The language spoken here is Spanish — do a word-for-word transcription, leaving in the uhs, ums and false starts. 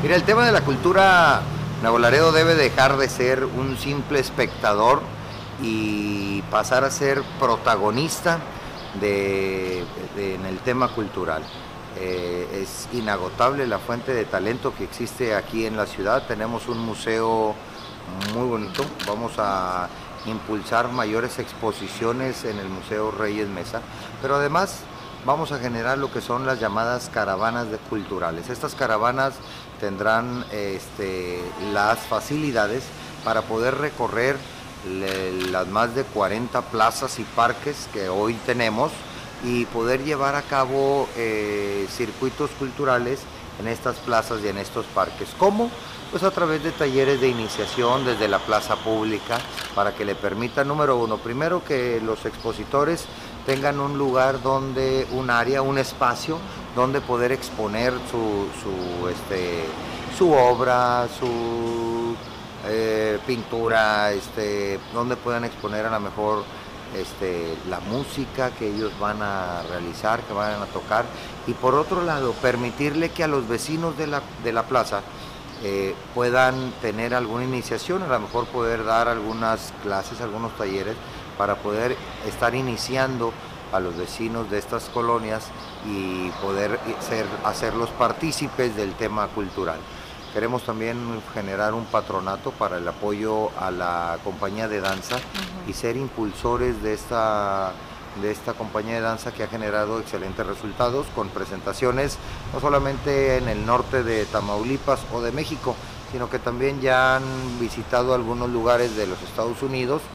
Mira, el tema de la cultura, Nuevo Laredo debe dejar de ser un simple espectador y pasar a ser protagonista de, de- en el tema cultural. Eh, es inagotable la fuente de talento que existe aquí en la ciudad. Tenemos un museo muy bonito. Vamos a impulsar mayores exposiciones en el Museo Reyes Mesa, pero además vamos a generar lo que son las llamadas caravanas de culturales. Estas caravanas tendrán este, las facilidades para poder recorrer le, las más de cuarenta plazas y parques que hoy tenemos y poder llevar a cabo eh, circuitos culturales en estas plazas y en estos parques. ¿Cómo? Pues a través de talleres de iniciación desde la plaza pública para que le permita, número uno, primero que los expositores tengan un lugar donde, un área, un espacio donde poder exponer su, su, este, su obra, su eh, pintura, este, donde puedan exponer a lo mejor este, la música que ellos van a realizar, que van a tocar, y por otro lado, permitirle que a los vecinos de la, de la plaza eh, puedan tener alguna iniciación, a lo mejor poder dar algunas clases, algunos talleres, para poder estar iniciando a los vecinos de estas colonias y poder ser, hacerlos partícipes del tema cultural. Queremos también generar un patronato para el apoyo a la compañía de danza uh-huh. y ser impulsores de esta, de esta compañía de danza que ha generado excelentes resultados con presentaciones no solamente en el norte de Tamaulipas o de México, sino que también ya han visitado algunos lugares de los Estados Unidos.